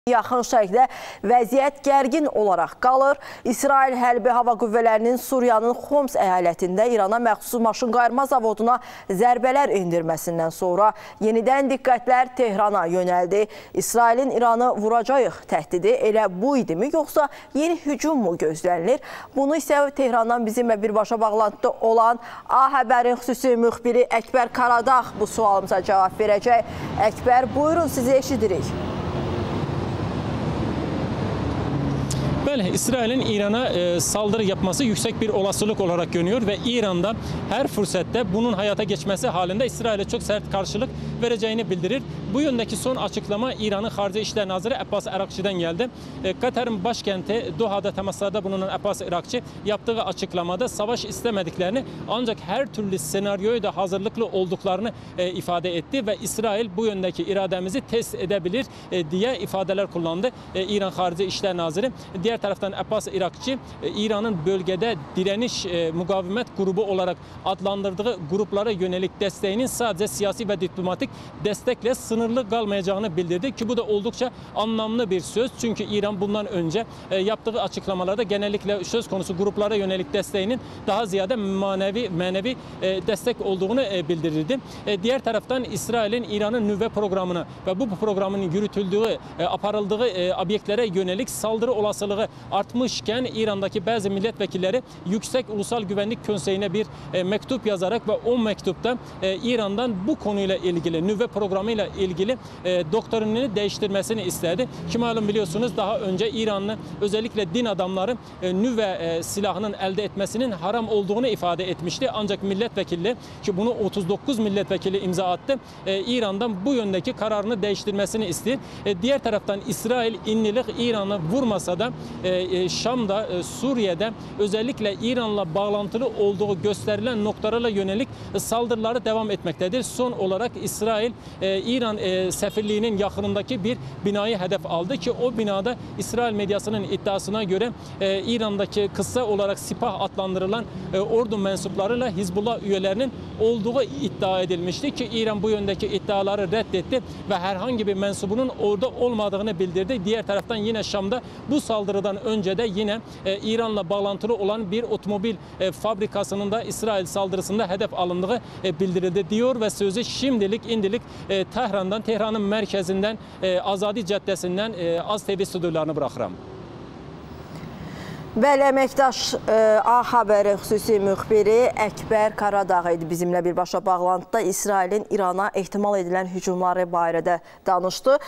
Yaxın Şərqdə vəziyyət gərgin olaraq qalır. İsrail hərbi hava qüvvələrinin Suriyanın Xoms əyalətində İrana məxsus maşınqayırma zavoduna zərbələr endirməsindən sonra yenidən diqqətlər Tehrana yönəldi. İsrailin İranı vuracağıq təhdidi elə bu idimi, yoxsa yeni hücum mu gözlənilir? Bunu isə Tehrandan bizimlə birbaşa bağlantıda olan A Xəbərin xüsusi müxbiri Əkbər Karadağ bu sualımıza cavab verəcək. Əkbər, buyurun, sizi eşidirik. Bəli, İsrailin İrana saldırı yapması yüksek bir olasılık olarak görünüyor ve İran'da her fırsette bunun hayata geçmesi halinde İsrail'e çok sert karşılık vereceğini bildirir. Bu yöndeki son açıklama İran'ın Xarici İşlər Naziri Abbas Arakçı'dan geldi. Katar'ın başkenti Doha'da temaslarda bulunan Abbas Arakçı yaptığı açıklamada savaş istemediklerini ancak her türlü senaryoyu da hazırlıklı olduklarını ifade etti ve İsrail bu yöndeki irademizi test edebilir diye ifadeler kullandı. İran Xarici İşlər Naziri. Diğer taraftan Abbas Arakçı, İran'ın bölgede direniş mukavemet grubu olarak adlandırdığı gruplara yönelik desteğinin sadece siyasi ve diplomatik destekle sınırlı kalmayacağını bildirdi ki bu da oldukça anlamlı bir söz. Çünkü İran bundan önce yaptığı açıklamalarda genellikle söz konusu gruplara yönelik desteğinin daha ziyade manevi destek olduğunu bildirirdi. Diğer taraftan İsrail'in İran'ın nüve programına ve bu programın yürütüldüğü, aparıldığı obyeklere yönelik saldırı olasılığı artmışken İran'daki bazı milletvekilleri Yüksek Ulusal Güvenlik Konseyi'ne bir mektup yazarak ve o mektupta İran'dan bu konuyla ilgili, nüve programıyla ilgili doktrinini değiştirmesini istedi. Ki malum biliyorsunuz daha önce İranlı özellikle din adamları nüve silahının elde etmesinin haram olduğunu ifade etmişti. Ancak milletvekili, ki bunu 39 milletvekili imza attı, İran'dan bu yöndeki kararını değiştirmesini istiyor. Diğer taraftan İsrail İnnilik İran'ı vurmasa da Şam'da, Suriye'de özellikle İran'la bağlantılı olduğu gösterilen noktalara yönelik saldırıları devam etmektedir. Son olarak İsrail, İran sefirliğinin yakınındaki bir binayı hedef aldı ki o binada İsrail medyasının iddiasına göre İran'daki kısa olarak Sipah adlandırılan ordu mensuplarıyla Hizbullah üyelerinin olduğu iddia edilmişti ki İran bu yöndeki iddiaları reddetti ve herhangi bir mensubunun orada olmadığını bildirdi. Diğer taraftan yine Şam'da bu saldırıdan önce de yine İran'la bağlantılı olan bir otomobil fabrikasının da İsrail saldırısında hedef alındığı bildirildi diyor ve sözü şimdilik Tehran'ın merkezinden Azadi Caddesi'nden Az TV stüdyolarını bırakıram. Bəli, əməkdaş A Xəbərin xüsusi müxbiri Əkbər Karadağ idi bizimlə birbaşa bağlantıda. İsrailin İrana ehtimal edilən hücumları barədə danışdı.